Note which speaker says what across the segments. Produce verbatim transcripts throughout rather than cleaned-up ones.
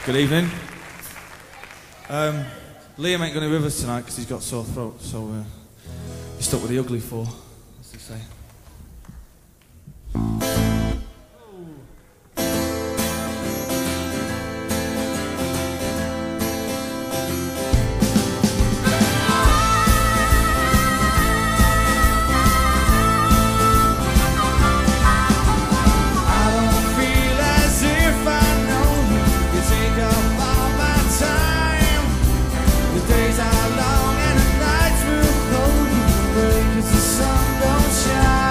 Speaker 1: Good evening. Um, Liam ain't going to be with us tonight because he's got sore throat, so uh, he's stuck with the ugly four, as they say.
Speaker 2: Days are long and the nights will cold, 'cause the sun don't shine.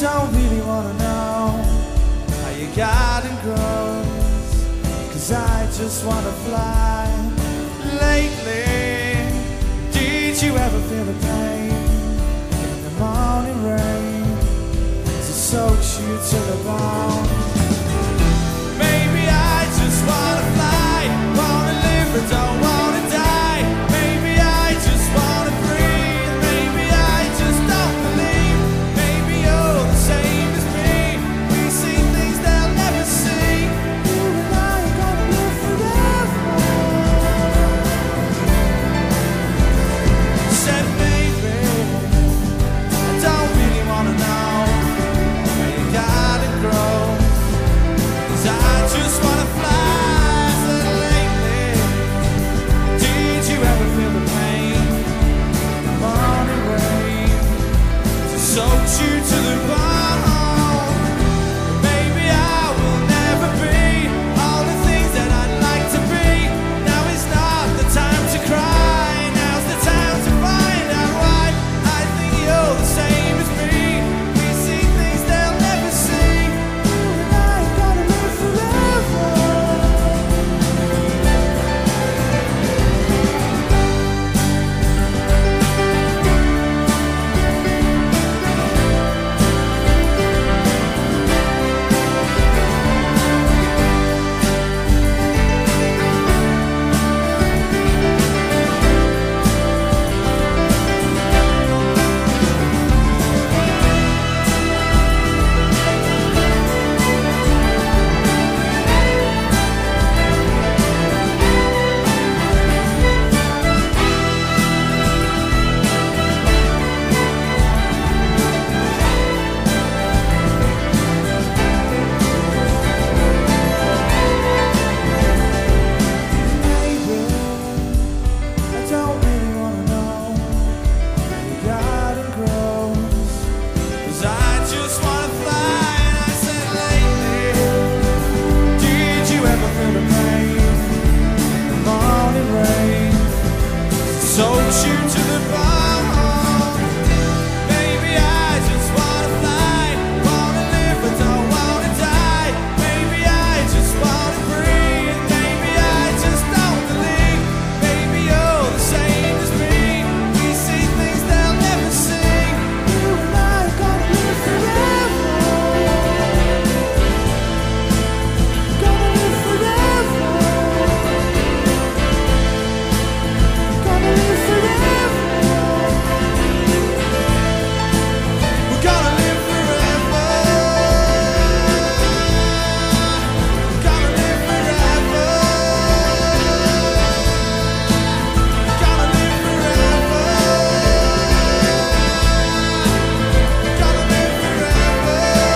Speaker 1: don't really wanna know how your garden grows, 'cause I just wanna fly. Lately, did you ever feel the pain in the morning rain as it soaks you to the bone? Maybe I just wanna fly, wanna live but don't wanna die. Maybe I just wanna breathe, maybe I just don't believe. Maybe you're the same as me, we see things they'll never see. You and I are gonna live forever. Said maybe I don't really wanna know where your garden grows, 'cause I just wanna fly. Said lately, did you ever feel the pain in the morning rain as it soaks you to the bone? Maybe I will never be all the things that I'd like to be. Now is not the time to cry, now's the time to find out why. I think you're the same as me, we see things they'll never see. You and I are gonna live forever. Maybe I don't really wanna know where your garden grows, 'cause I just wanna fly. And I said lately, did you ever feel the pain in the morning rain as it soaks you to the bone? Maybe I just wanna fly, wanna live but don't wanna die. Maybe I just wanna breathe, maybe I just don't believe. Maybe you're the same as me, we see things they'll never see. You and I are gonna live forever. Gonna live forever. Gonna live forever. We're gonna live forever. Gonna live forever. Gonna live forever. Gonna live forever.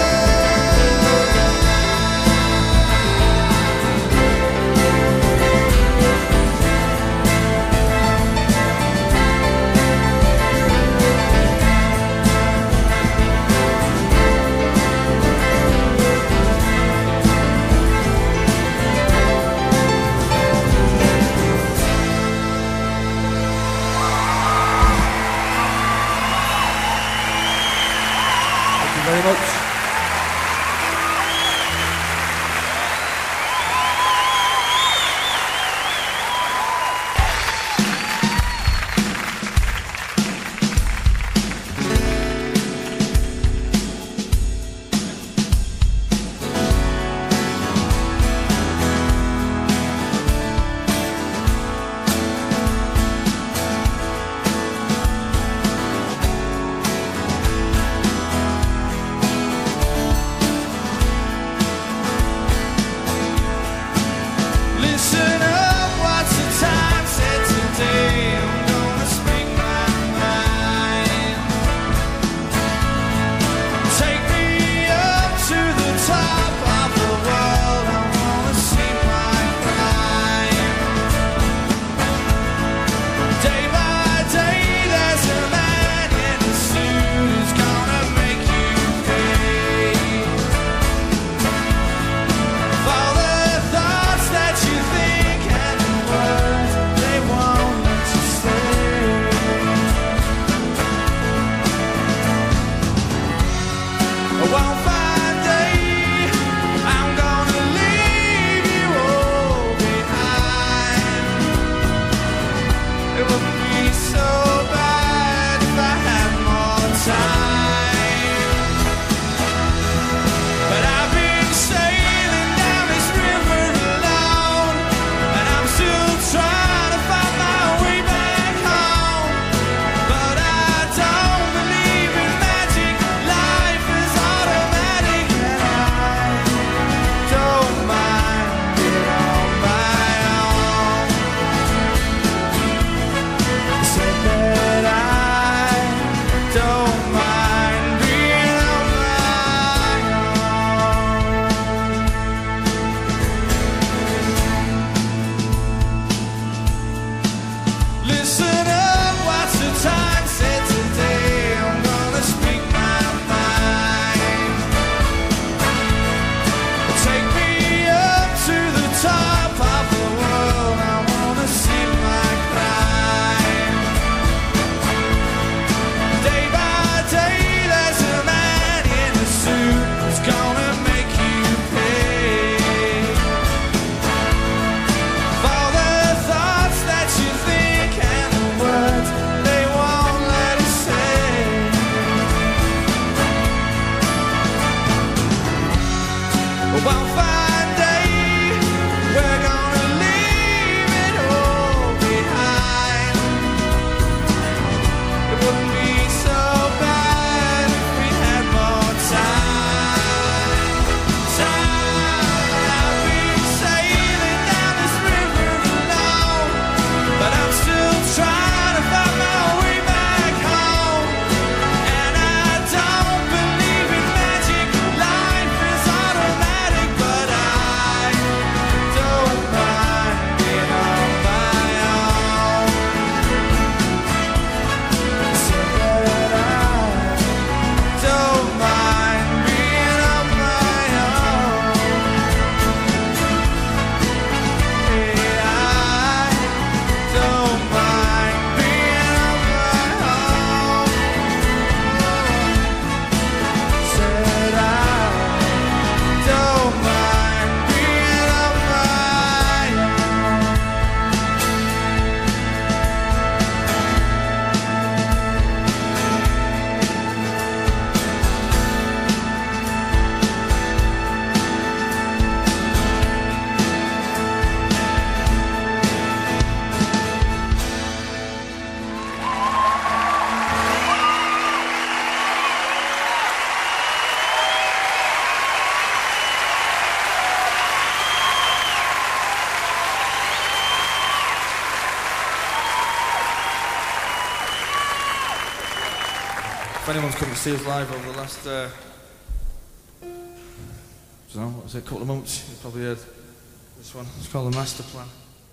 Speaker 1: Thank you very much. One fine day, I'm gonna leave you all behind. It wouldn't be so bad if I had more time. But I've been sailing down this river alone, and I'm still trying to find my way back home. But I don't believe in magic. Life is automatic, and I don't mind being on my own. Said that I don't mind being on my own. Listen up, what's the time? Said today I'm gonna speak my mind. Take me up to the top of the world. I wanna see my crime. Day by day there's a man in a suit who's gonna make you pay for the thoughts that you think and the words they won't let us say. One fine day, we're gonna leave it all behind. It wouldn't be so bad if we had more time. Time. I've been sailing down this river alone, but I'm still trying to find my way back home. And I don't believe in magic. Life is automatic, but I don't mind being on my own. So that I don't mind being on my own. Yeah, I don't mind being on my own. Said I don't mind being on my own. If anyone's come to see us live over the last, uh, I don't know, what was it, a couple of months, you've probably heard this one. It's called The Master Plan.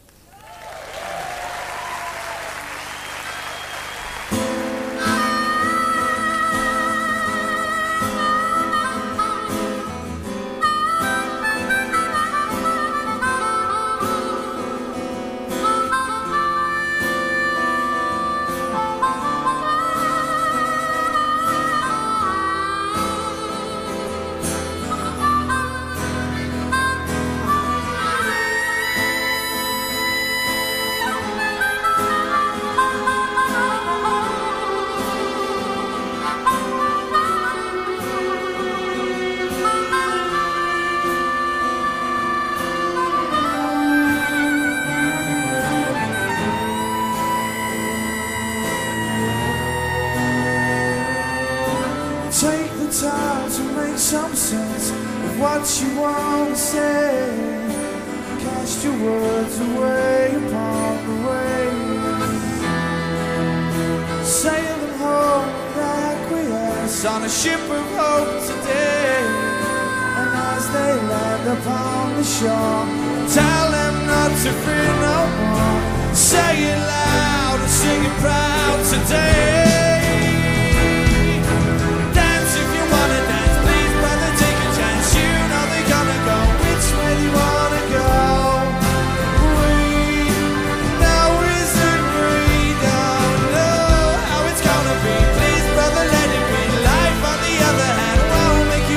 Speaker 1: Take the time to make some sense of what you want to say. Cast your words away upon the waves. Sail them home with acquiesce on a ship of hope today. And as they land upon the shore, tell them not to fear no more. Say it loud and sing it proud today. Make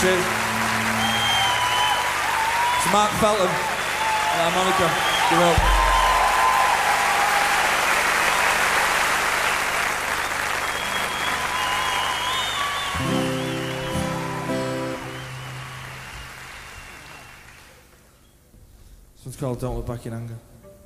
Speaker 1: Cheers. To Mark Felton, and harmonica. Give it up. This one's called Don't Look Back in Anger.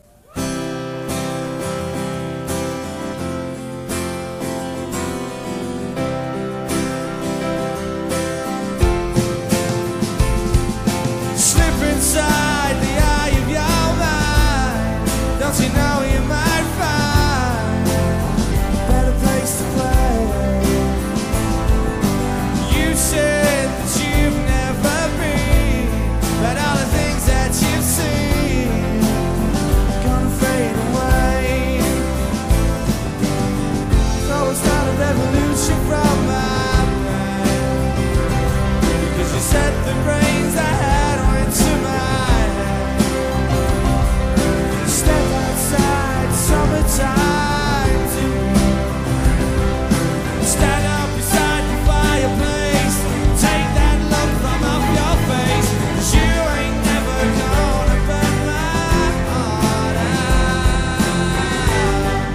Speaker 1: Inside the eye of your mind, don't you know you might find a better place to play? You said that you've never been, but all the things that you've seen are gonna fade away. So it's not a revolution from my brain, because you said the brains I had went to my summertime to stand up beside the fireplace, take that look from off your face, 'cause you ain't never gonna burn my heart out.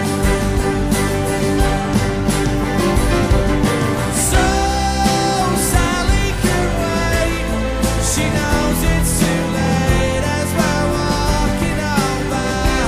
Speaker 1: So Sally can wait, she knows it's too late as we're walking on by.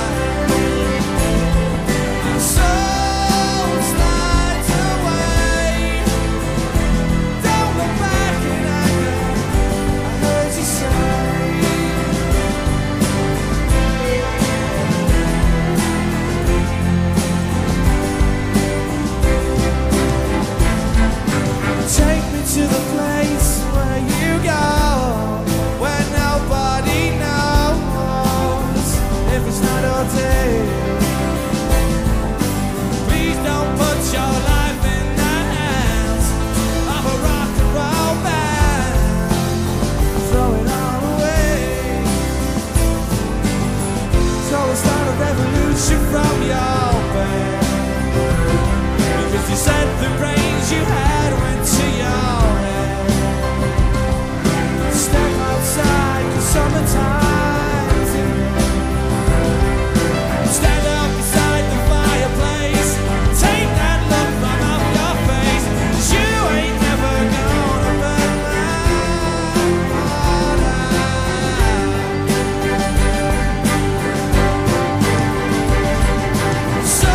Speaker 1: To the place where you go, where nobody knows if it's not all day. Please don't put your life in the hands of a rock and roll band. Throw it all away. So it's not a revolution from your band, because you said the brains you had went to your outside, 'cause summertime stand up beside the fireplace, take that look from off your face, 'cause you ain't never gonna burn my heart out. So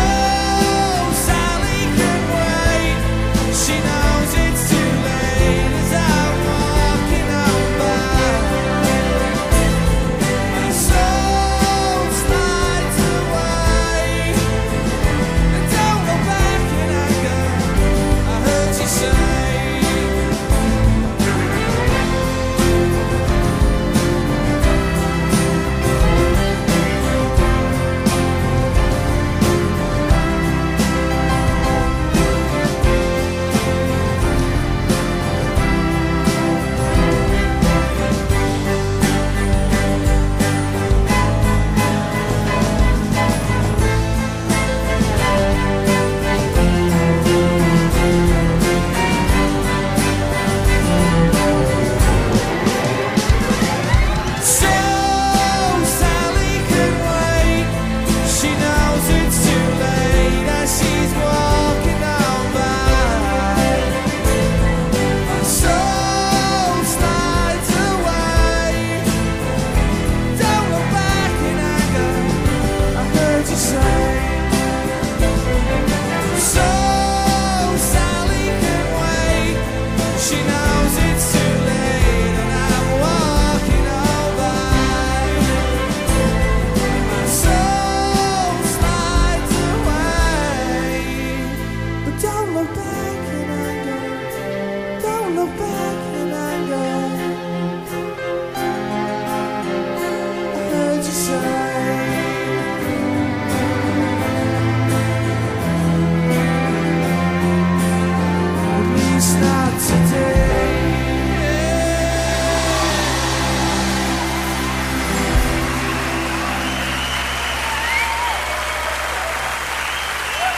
Speaker 1: Sally can wait, she knows it's too late as I'm walking on by.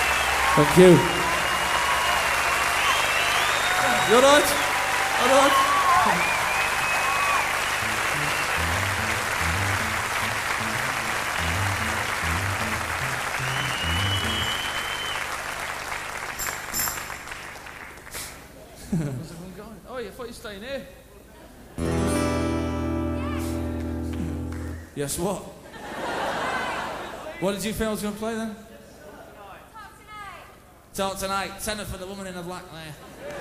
Speaker 1: Thank you. You alright? Alright?
Speaker 2: I'm going. Oh, I thought you were staying here. Yes, what? What did you think I was going to play then?
Speaker 3: Talk tonight.
Speaker 2: Talk tonight. Tenor for the woman in the black there.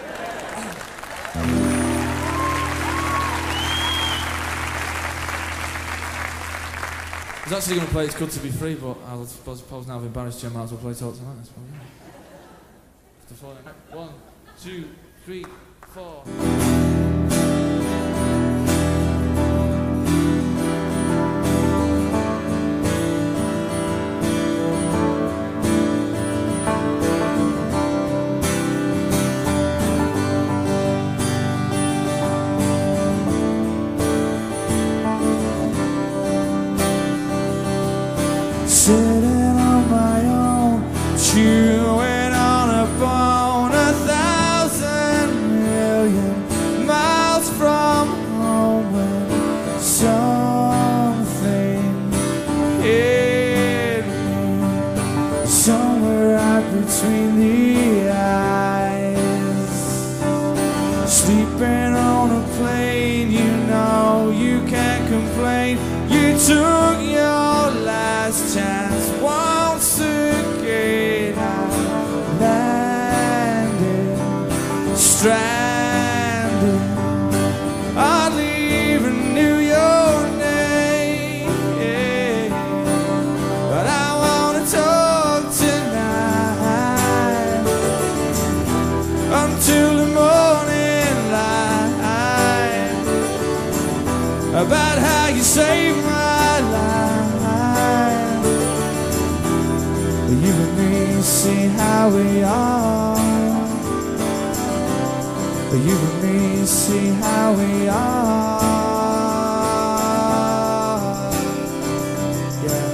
Speaker 2: I was actually going to play It's Good to Be Free, but I suppose, suppose now I've embarrassed you, I might as well play Talk Tonight. I suppose, yeah. One, two, three, four.
Speaker 1: Sitting on my own, chewing on a bone, a thousand million miles from home, when something hit me somewhere right between the eyes. Sleeping on a plane, you know you can't complain. You took your last chance once again. I landed, stranded, hardly even knew your name. But I wanna talk tonight until the morning light, about how you saved my life. You and me see how we are. You and me see how we are. Yeah.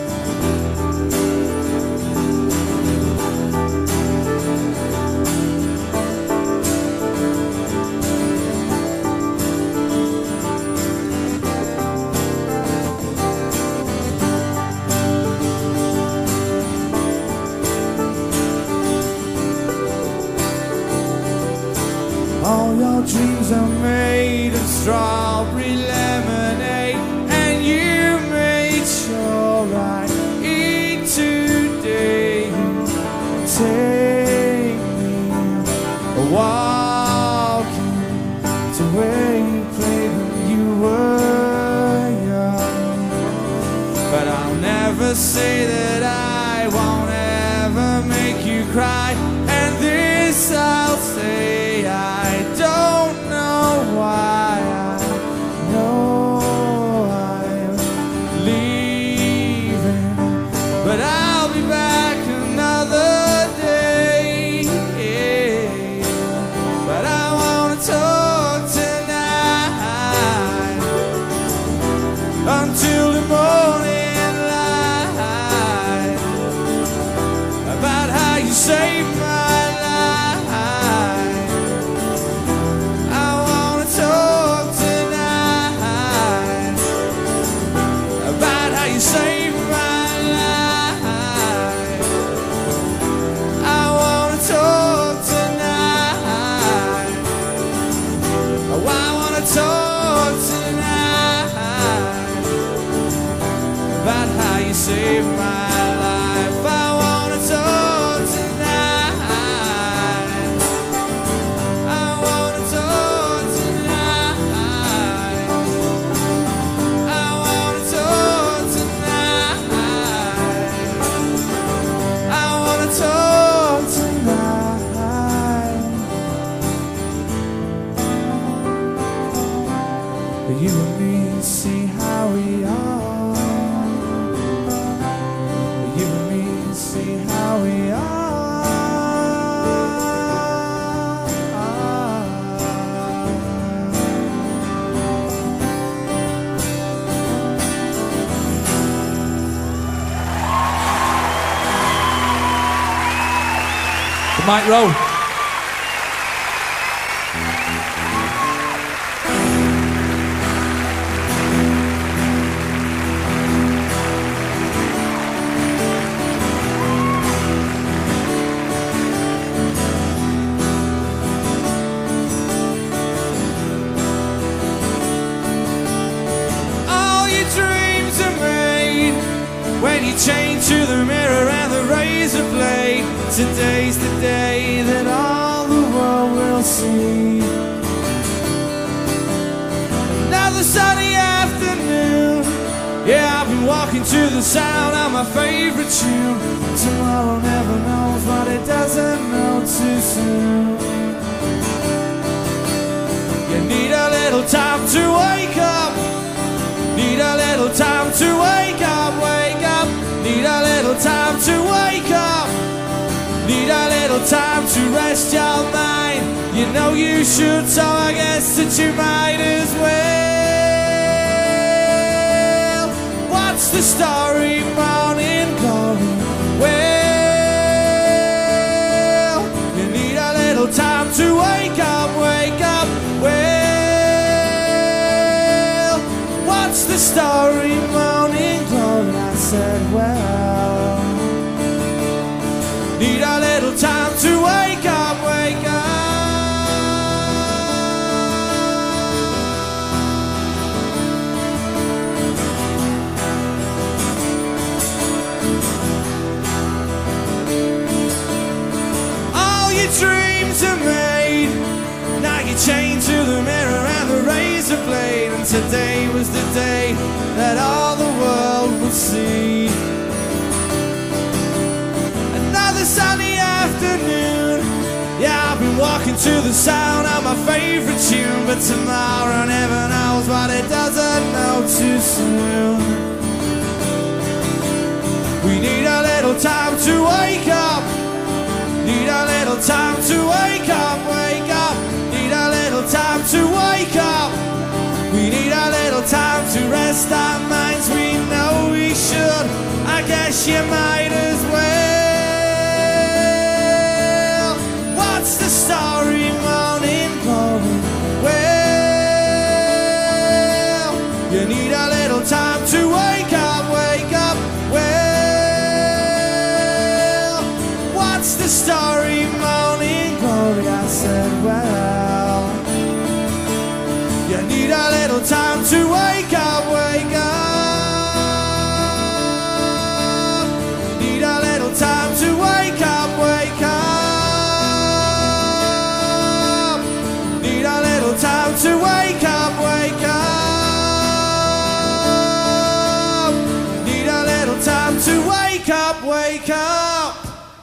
Speaker 1: All your dreams are made of strawberry lemonade, and you made sure I eat today. Take me walking to where you played when you were young. But I'll never say that I won't ever make you cry, and this I'll say, I don't know why. I know I'm leaving, but I'll be back another day. But I wanna talk tonight until the morning light, about how you saved my save my life. I wanna talk tonight. I wanna talk tonight. I wanna talk tonight. I wanna talk tonight. You and me see how we are. See how we
Speaker 2: The mic roll.
Speaker 1: when you change to the mirror and the razor blade. Today's the day that all the world will see. Another sunny afternoon, yeah, I've been walking to the sound of my favorite tune. Tomorrow never knows what it doesn't know too soon. You need a little time to wake up. Need a little time to wake up, wake up. Need a little time to wake up. Need a little time to rest your mind. You know you should, so I guess that you might as well. What's the story, morning glory? Well, you need a little time to wake up, wake up. Well, what's the story, morning glory? I said, well, need a little time to wake up, wake up. All your dreams are made. Now you chained to the mirror and the razor blade. And today was the day that all the world would see. Another sunny afternoon, yeah, I've been walking to the sound of my favorite tune. But tomorrow never knows what it doesn't know too soon. We need a little time to wake up. Need a little time to wake up, wake up. Need a little time to wake up. We need a little time to rest our minds. We know we should, I guess you might as well. What's the story, morning glory? Well, you need a little time to wake up, wake up. Well, what's the story, morning glory? I said, well, you need a little time to wake up, wake up. Need a little time to wake up, wake up. Need a little time to wake up, wake up. Need a little time to wake up, wake up.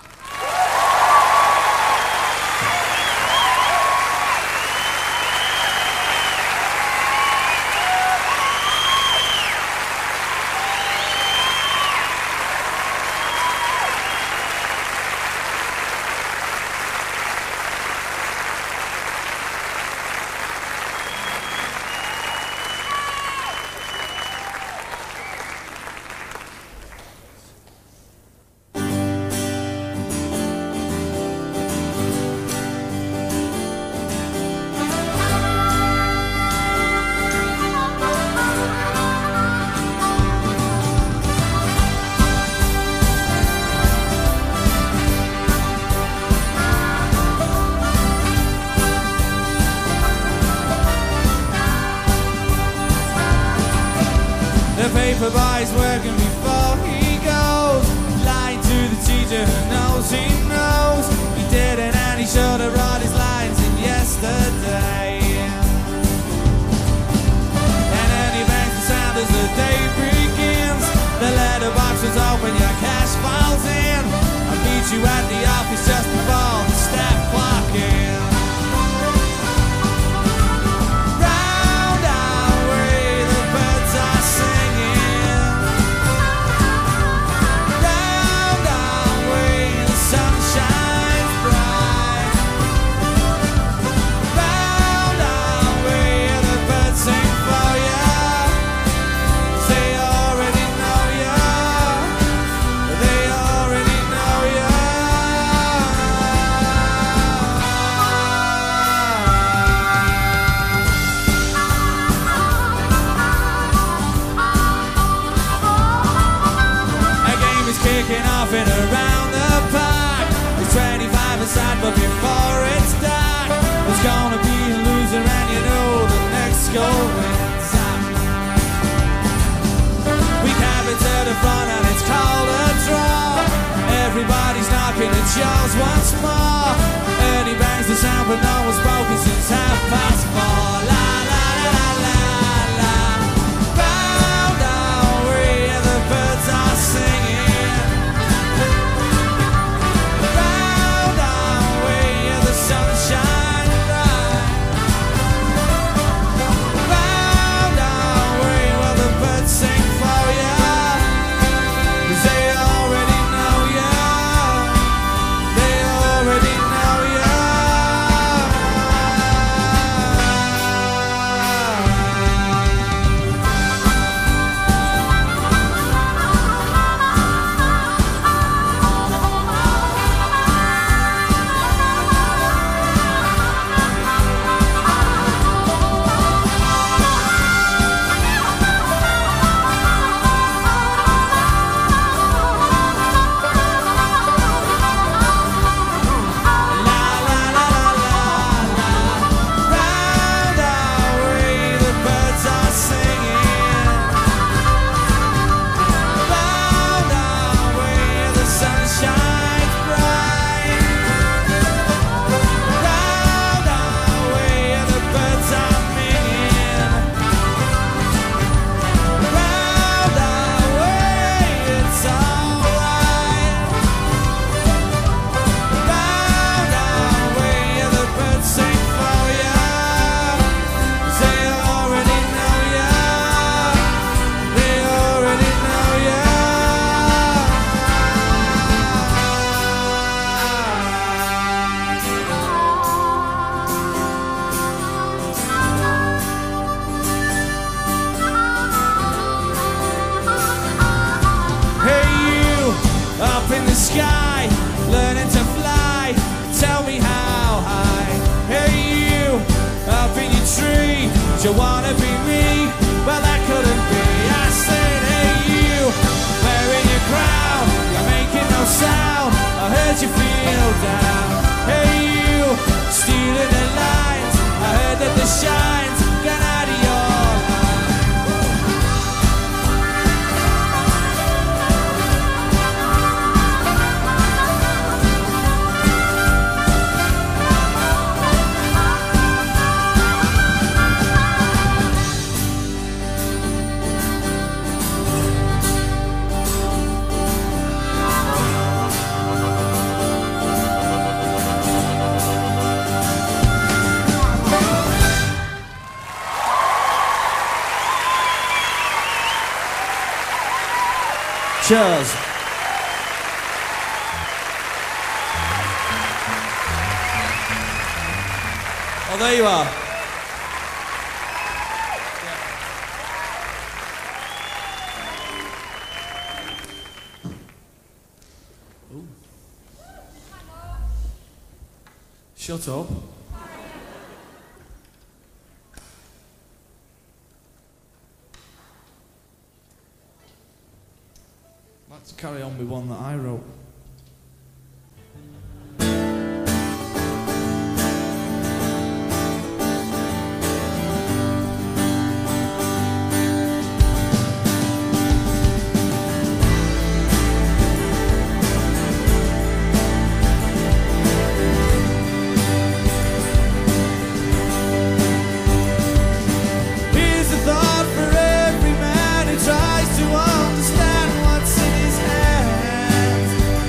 Speaker 1: The paper boy's working before he goes. Lying to the teacher who knows he knows. He did it and he should have brought his lines in yesterday. And then he bangs the sound as the day begins. The letterbox is open, your cash falls in. I'll meet you at the office just before the staff clock in. Kicking off and around the park. There's twenty-five aside, but before it's dark, there's gonna be a loser, and you know the next goal wins. We cab it to the front, and it's called
Speaker 2: yours once more. Ernie bangs the sound, but no one's spoken since half past four. La la la la la. Round our way, and the birds are singing. Round our way, and the sunshine bright. Round our way, where the birds sing for you. 'Cause they already know you. They already know you. La la la la la la. Round our way, the birds are singing. Round our way, the sun shines bright. Round our way, the birds are minging. Round our way, it's alright. Round our way, the birds sing for you. 'Cause they already know you. They already know you. Hey you, up in the sky, learning to fly. Tell me how high. Hey you, up in your tree, do you wanna be me? Well, that couldn't be. I said, hey you, wearing your crown, you're making no sound. I heard you feel down. Hey you, stealing the lines. I heard that the shine's gone out of your eye. Cheers. Oh, there you are. Ooh. Shut up. Let's carry on with one that I wrote. Here's a thought for every man who tries to understand what's in his hands.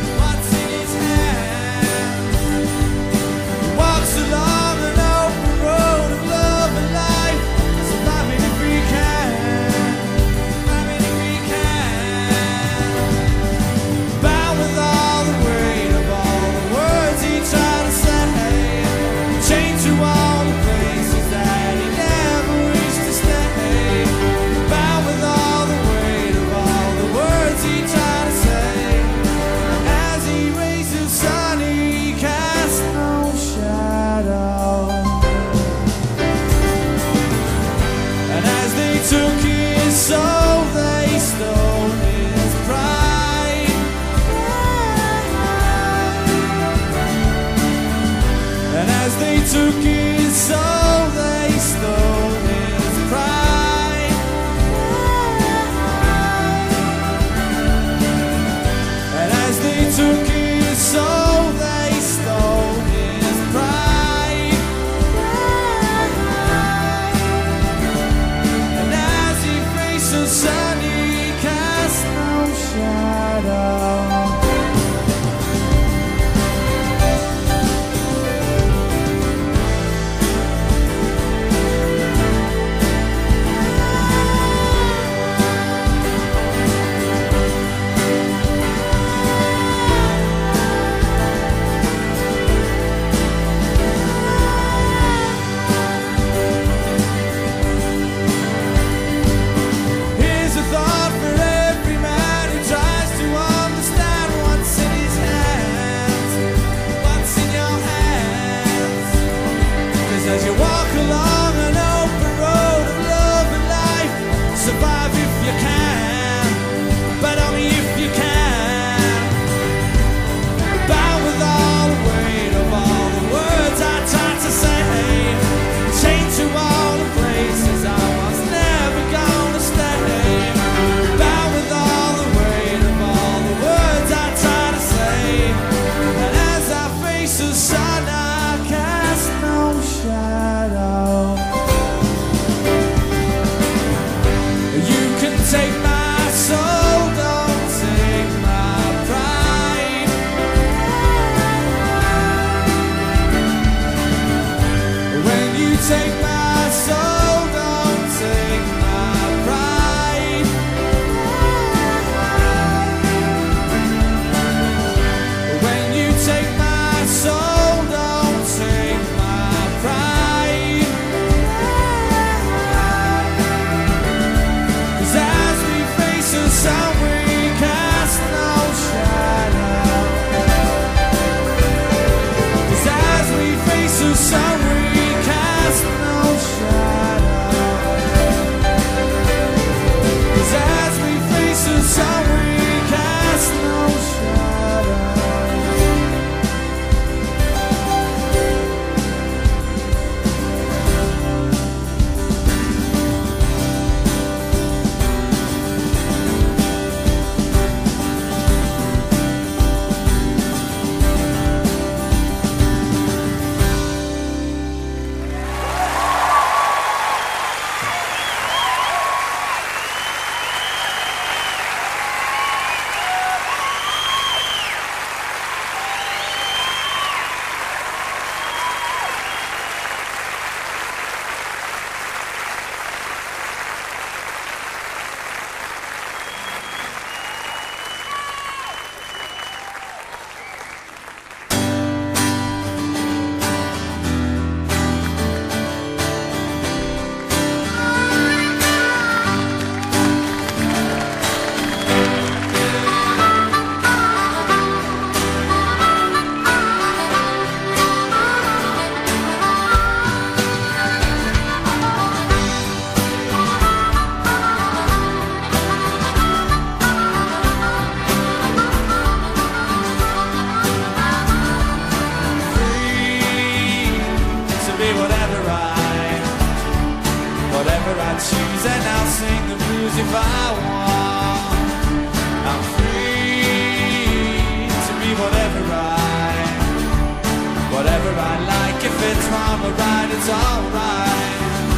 Speaker 2: whatever I choose, and I'll sing the blues if I want. I'm free to be whatever I, whatever I like. If it's wrong or right, it's alright.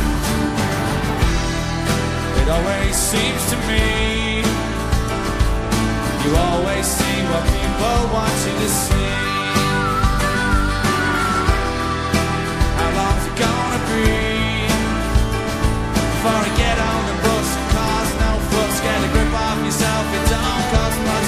Speaker 2: It always seems to me you always see what people want you to see. How long's it gonna be before I get on the bus and cause no fuss? Get a grip off yourself, it don't cost much.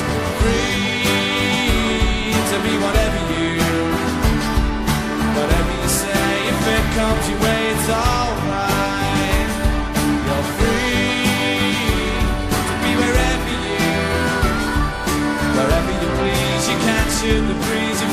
Speaker 2: Free to be whatever you, whatever you say. If it comes your way, it's alright. You're free to be wherever you, wherever you please. You can't shoot the breeze.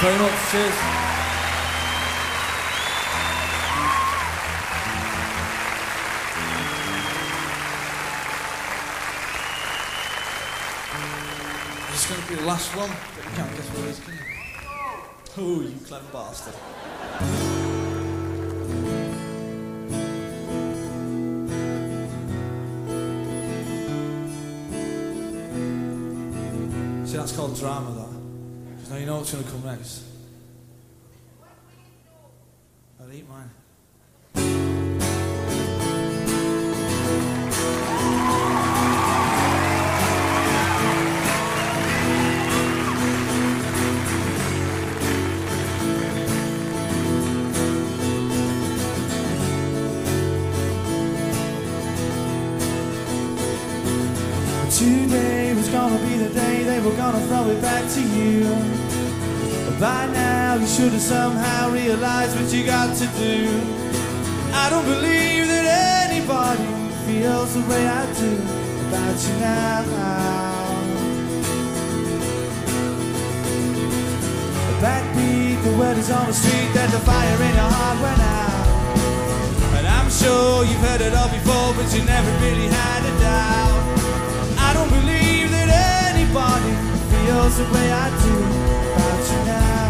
Speaker 2: very much. Cheers.
Speaker 1: This is going to be the last one, but you can't guess what it is, can you? Oh, you clever bastard.
Speaker 2: See, that's called drama, that. Because now you know what's going to come next. I'll eat mine.
Speaker 1: Today was gonna be the day they were gonna throw it back to you. But by now you should have somehow realized what you got to do. I don't believe that anybody feels the way I do about you now. The backbeat, the word is on the street that the fire in your heart went out. And I'm sure you've heard it all before, but you never really had a doubt. I don't believe that anybody feels the way I do about you now.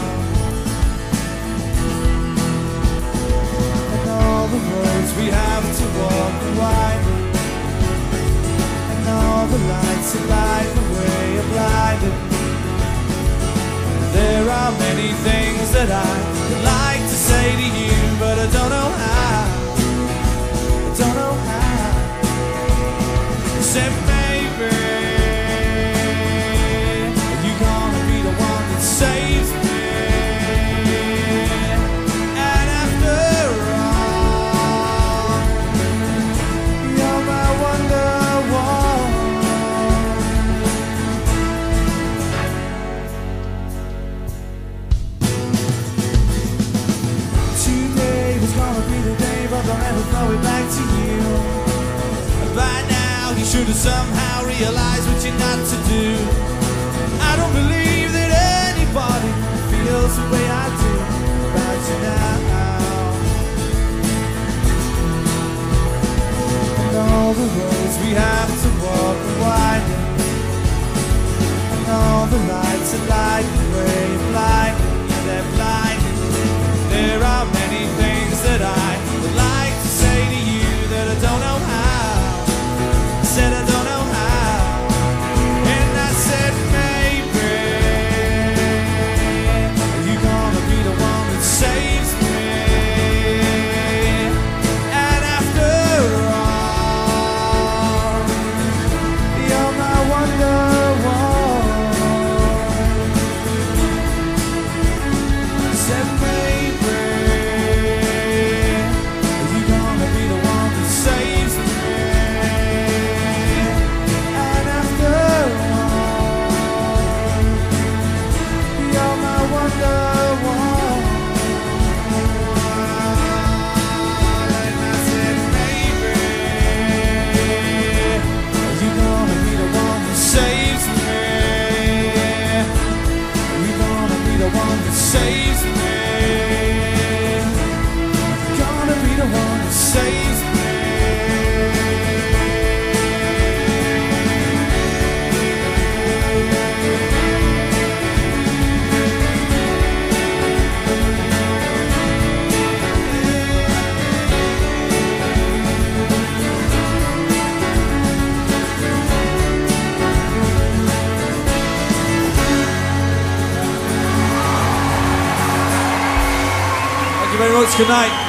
Speaker 1: And all the roads we have to walk are winding, and all the lights that light the way are blinding. There are many things that I would like to say to you, but I don't know how. I don't know how. Except maybe you're gonna be the one that saves me. And after all, you're my wonderwall. Today was gonna be the day, but I'll never throw it back to you. By now you should have somehow realized what you're not to do. I don't believe that anybody feels the way I do about you now. And all the roads we have to walk are winding, and all the lights that light the way are blinding, yeah, they're blinding. There are many things that I would like to say to you that I don't know how. Said I don't know how, and I said maybe you're gonna be the one that saves me. And after all, you're my wonderwall. Said maybe you're gonna be the one that saves me. Saves me. Gonna be the one that saves me.
Speaker 2: Thank you very much. Good night.